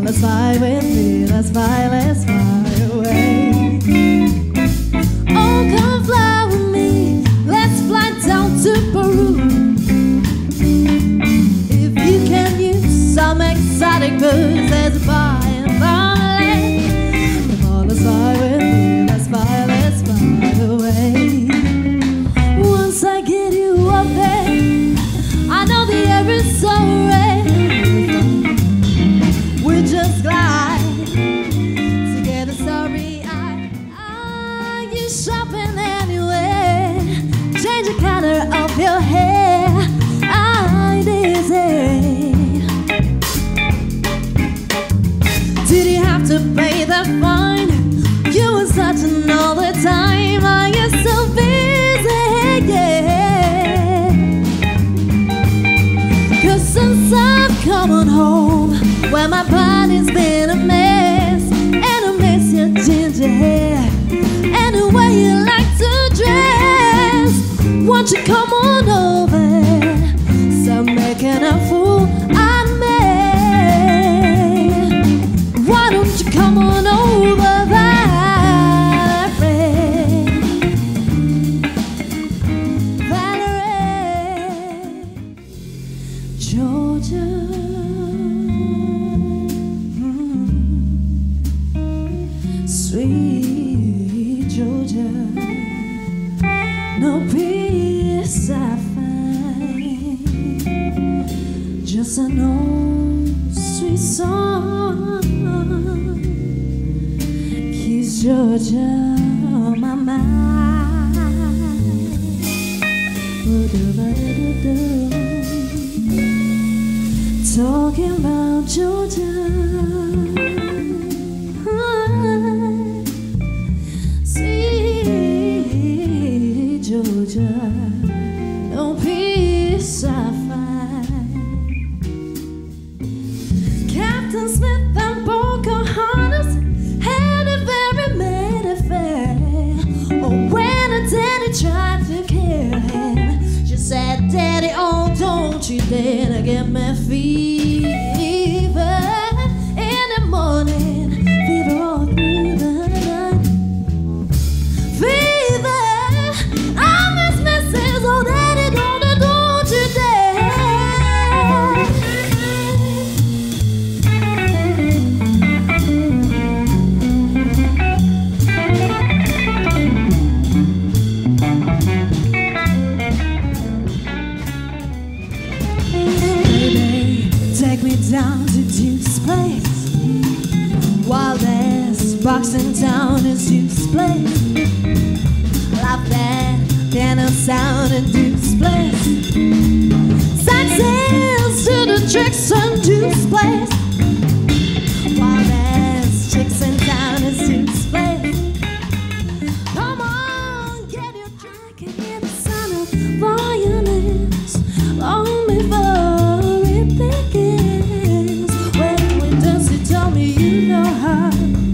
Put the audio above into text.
Let's fly with me, let's fly away. Oh, come fly with me, let's fly down to Peru. If you can use some exotic birds, there's a fire and farmland. Come on, let's fly with me, let's fly away. Once I get you up there, I know the air is so red. We just glide together, sorry. Are you shopping anywhere? Change the color of your hair. I'm dizzy. Did you have to pay the fine? You were searching all the time. Are you so busy? Yeah. 'Cause since I've come on home, where my body's been a mess, and I miss your ginger hair and the way you like to dress. Won't you come on over? Stop making a fool out of me. Why don't you come on over, Valerie? Valerie, Georgia. Sweet Georgia, no peace I find, just an old sweet song keeps Georgia on my mind. Talking about Georgia, Georgia, no peace I find. Captain Smith and Pocahontas had a very mad affair. Oh, when her daddy tried to kill him, she said, "Daddy, oh, don't you dare to get me fever in the morning, fever all through the night, fever." Take me down to Duke's place. Wildest boxing town is Duke's place. Love that piano sound in Duke's place. Success to the tricks on Duke's place. Wildest chicks in town is Duke's place. Come on, get your drink and hear the sound of violins long before it begins. When we dance, you tell me you know how.